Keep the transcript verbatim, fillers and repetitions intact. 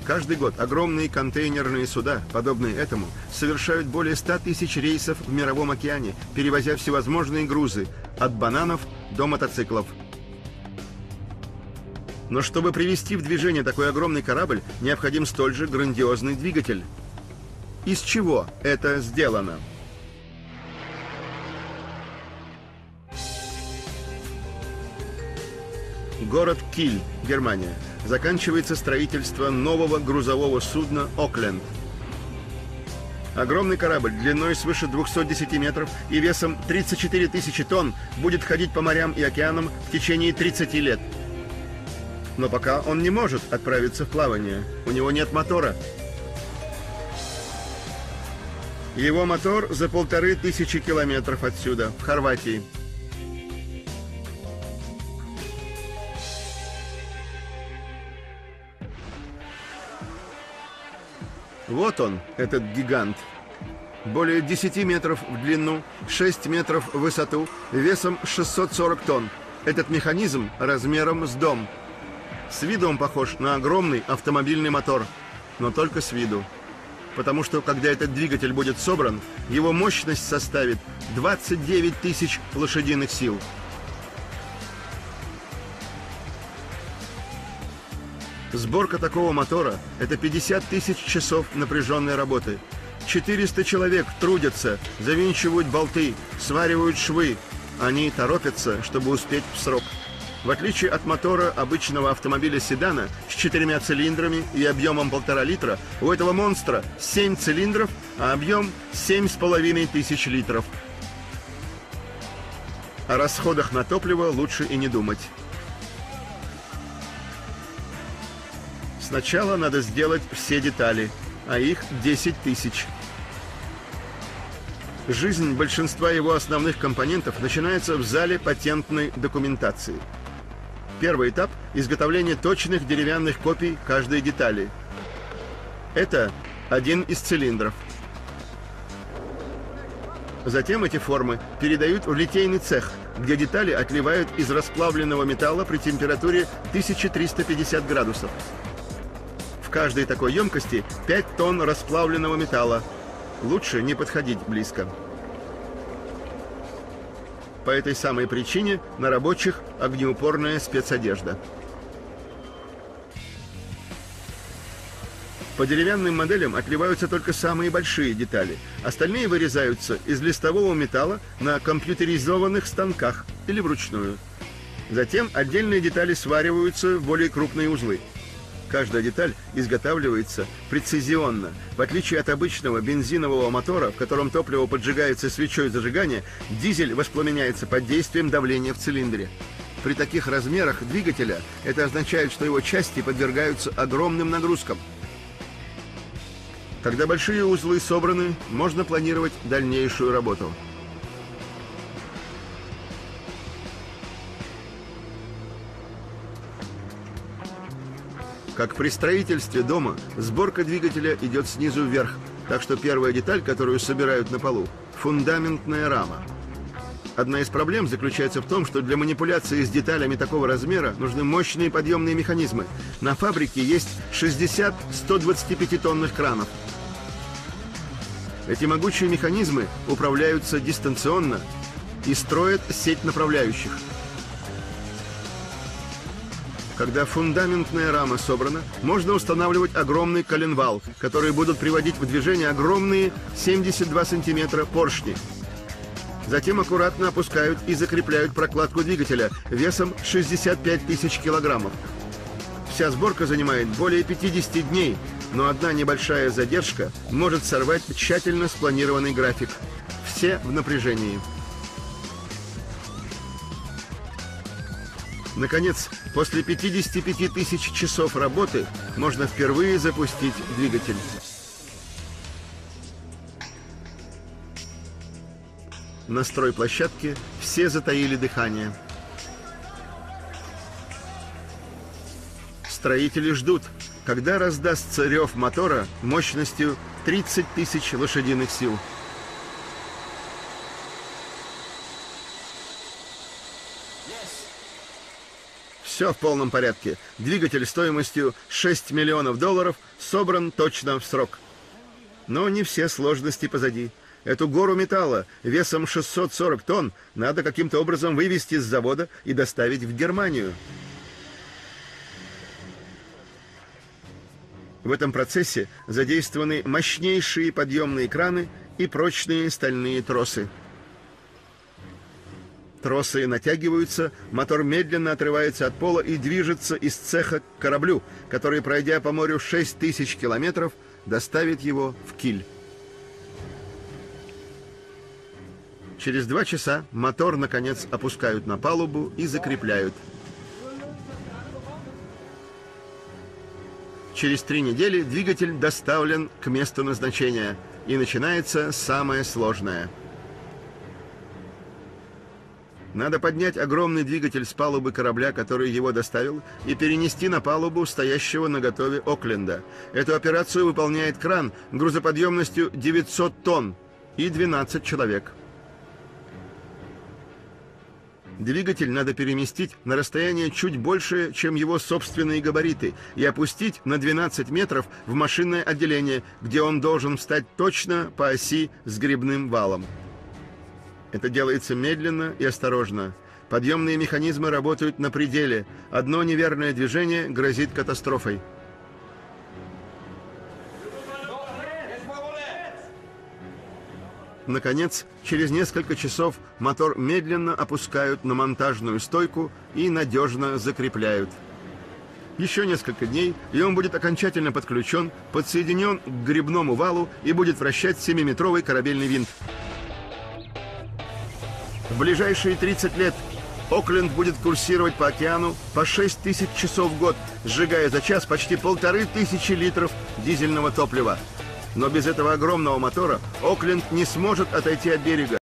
Каждый год огромные контейнерные суда, подобные этому, совершают более ста тысяч рейсов в мировом океане, перевозя всевозможные грузы, от бананов до мотоциклов. Но чтобы привести в движение такой огромный корабль, необходим столь же грандиозный двигатель. Из чего это сделано? Город Киль, Германия. Заканчивается строительство нового грузового судна «Окленд». Огромный корабль длиной свыше двухсот десяти метров и весом тридцать четыре тысячи тонн будет ходить по морям и океанам в течение тридцати лет. Но пока он не может отправиться в плавание. У него нет мотора. Его мотор за полторы тысячи километров отсюда, в Хорватии. Вот он, этот гигант. Более десяти метров в длину, шесть метров в высоту, весом шестьсот сорок тонн. Этот механизм размером с дом. С виду он похож на огромный автомобильный мотор, но только с виду. Потому что, когда этот двигатель будет собран, его мощность составит двадцать девять тысяч лошадиных сил. Сборка такого мотора – это пятьдесят тысяч часов напряженной работы. четыреста человек трудятся, завинчивают болты, сваривают швы. Они торопятся, чтобы успеть в срок. В отличие от мотора обычного автомобиля-седана с четырьмя цилиндрами и объемом полтора литра, у этого монстра семь цилиндров, а объем семь с половиной тысяч литров. О расходах на топливо лучше и не думать. Сначала надо сделать все детали, а их десять тысяч. Жизнь большинства его основных компонентов начинается в зале патентной документации. Первый этап – изготовление точных деревянных копий каждой детали. Это один из цилиндров. Затем эти формы передают в литейный цех, где детали отливают из расплавленного металла при температуре тысяча триста пятьдесят градусов. В каждой такой емкости пять тонн расплавленного металла. Лучше не подходить близко. По этой самой причине на рабочих огнеупорная спецодежда. По деревянным моделям отливаются только самые большие детали. Остальные вырезаются из листового металла на компьютеризованных станках или вручную. Затем отдельные детали свариваются в более крупные узлы. Каждая деталь изготавливается прецизионно. В отличие от обычного бензинового мотора, в котором топливо поджигается свечой зажигания, дизель воспламеняется под действием давления в цилиндре. При таких размерах двигателя это означает, что его части подвергаются огромным нагрузкам. Когда большие узлы собраны, можно планировать дальнейшую работу. Как при строительстве дома, сборка двигателя идет снизу вверх, так что первая деталь, которую собирают на полу – фундаментная рама. Одна из проблем заключается в том, что для манипуляции с деталями такого размера нужны мощные подъемные механизмы. На фабрике есть шестьдесят сто двадцатипятитонных кранов. Эти могучие механизмы управляются дистанционно и строят сеть направляющих. Когда фундаментная рама собрана, можно устанавливать огромный коленвал, которые будут приводить в движение огромные семьдесят два сантиметра поршни. Затем аккуратно опускают и закрепляют прокладку двигателя весом шестьдесят пять тысяч килограммов. Вся сборка занимает более пятидесяти дней, но одна небольшая задержка может сорвать тщательно спланированный график. Все в напряжении. Наконец, после пятидесяти пяти тысяч часов работы можно впервые запустить двигатель. На стройплощадке все затаили дыхание. Строители ждут, когда раздастся рев мотора мощностью тридцать тысяч лошадиных сил. Все в полном порядке. Двигатель стоимостью шесть миллионов долларов собран точно в срок. Но не все сложности позади. Эту гору металла весом шестьсот сорок тонн надо каким-то образом вывести с завода и доставить в Германию. В этом процессе задействованы мощнейшие подъемные краны и прочные стальные тросы. Тросы натягиваются, мотор медленно отрывается от пола и движется из цеха к кораблю, который, пройдя по морю шесть тысяч километров, доставит его в Киль. Через два часа мотор, наконец, опускают на палубу и закрепляют. Через три недели двигатель доставлен к месту назначения, и начинается самое сложное. Надо поднять огромный двигатель с палубы корабля, который его доставил, и перенести на палубу стоящего наготове Окленда. Эту операцию выполняет кран грузоподъемностью девятьсот тонн и двенадцать человек. Двигатель надо переместить на расстояние чуть больше, чем его собственные габариты, и опустить на двенадцать метров в машинное отделение, где он должен встать точно по оси с гребным валом. Это делается медленно и осторожно. Подъемные механизмы работают на пределе. Одно неверное движение грозит катастрофой. Наконец, через несколько часов мотор медленно опускают на монтажную стойку и надежно закрепляют. Еще несколько дней, и он будет окончательно подключен, подсоединен к гребному валу и будет вращать семиметровый корабельный винт. В ближайшие тридцать лет Окленд будет курсировать по океану по шесть тысяч часов в год, сжигая за час почти полторы тысячи литров дизельного топлива. Но без этого огромного мотора Окленд не сможет отойти от берега.